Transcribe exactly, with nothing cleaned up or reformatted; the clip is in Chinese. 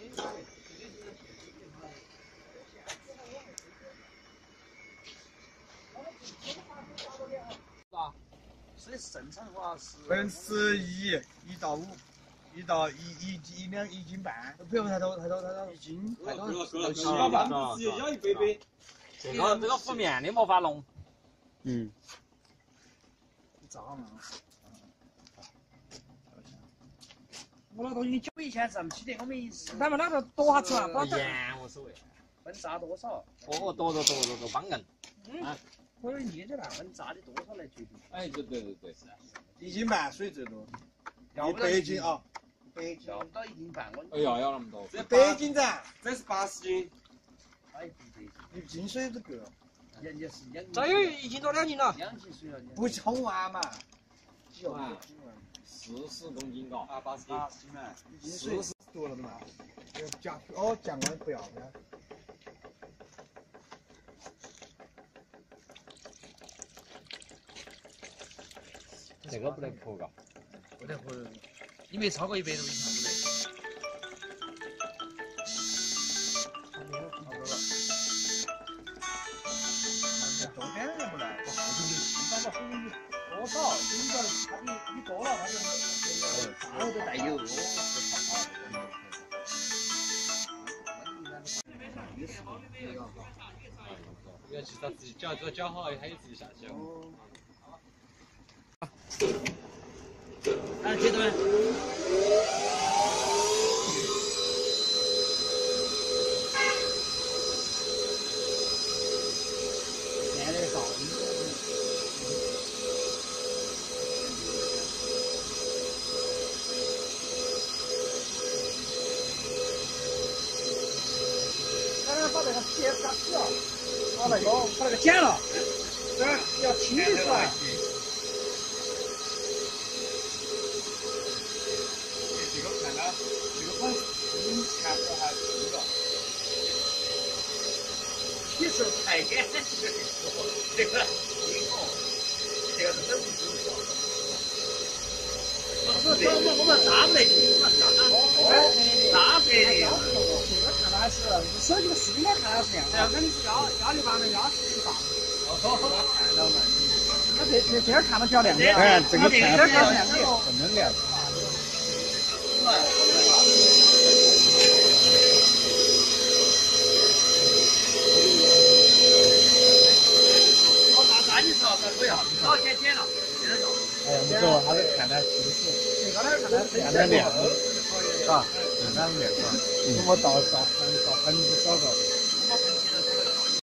啊，所以正常的话是百分之一，一到五，一到一一一两一斤半，不要太多太多太多，一斤太多， 起码百分之十要一杯杯。 这个这个浮面的没法弄。 嗯。 脏了。我那东西九以前挣不起的，我们咱们那个多下子嘛，不盐无所谓。 分炸多少？ 哦，多多多多多帮硬。 嗯。啊。我有意见了，分炸的多少来决定。 哎，对对对对，是。 一斤半水最多。 一百斤啊。百斤。 要不到一斤半，我。 哎呀，要那么多。 这百斤噻。 这是八十斤。 哎，不对。 一斤水都够了。 人家是两。 这有一斤多两斤了。 两斤水了。 不冲完嘛。 冲完。四十公斤高。啊，八十斤。 八十斤嘛。一斤水是多了的嘛。降哦，降温不要的。 这个不得泼嘎。 不得泼，你没超过一百多以上不得。差不多了。 中间也不来。 反正红米多少，你个它你你多了，它就是它都带油。 因为其实他自己搅，只要搅好，它也自己下去了。 来，接着来。现在噪音。刚刚把那个皮给它洗了，把那个把那个剪了，这儿要清理出来。 这个看到，这个款嗯看着还粗了。 其实太干净了，这个挺好，这个是真不错。我们我们我们打不得进，我们打打不得的。这个看它是，手机的视频看它是这样。这样肯定是压压力把那压实力大。看到嘛？它这这这儿看到比较亮点。 哎，这个看这儿看到亮点。 真的亮。 我拿三的时候再说一下，好剪剪了，现在就。 哎呀，不错，还是看它清楚， 这个呢看它看它亮，啊，看它亮啊。我到到到分子少个。